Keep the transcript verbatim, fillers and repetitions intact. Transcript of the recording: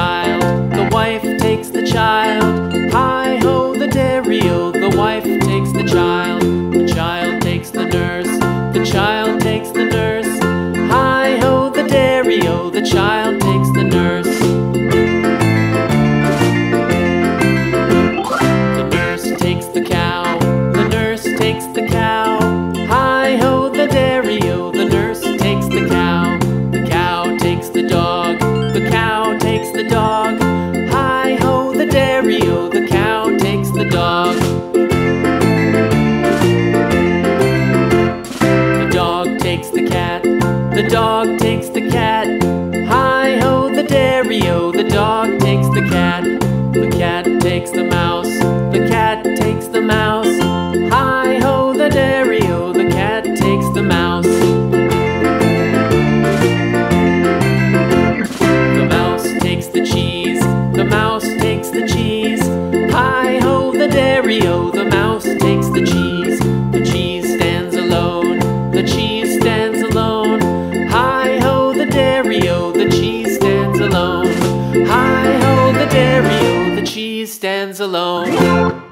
child, the wife takes the child. Hi-ho, the dairy-o, the wife takes the child. The child takes the nurse, the child takes the nurse. Hi-ho, the dairy-o, the child takes the nurse. The nurse takes the cow, the nurse takes the cow. Hi-ho, the dairy-o, the nurse takes the cow. The cow takes the dog, the cow takes the dog. Hi-ho, the dairy-o, the cow takes the dog. The dog takes the cat, the dog takes the cat. Hi-ho, the dairy-o, the dog takes the cat. The cat takes the mouse, the cat takes the mouse. Hi-ho, the dairy-o, the cat takes the mouse. The mouse takes the cheese, the mouse takes the cheese. Hi-ho, the dairy-o, the mouse takes the cheese. The cheese stands alone, the cheese stands alone. Hi-ho, the dairy-o, the cheese stands alone. Hi-ho, the dairy-o, the cheese stands alone.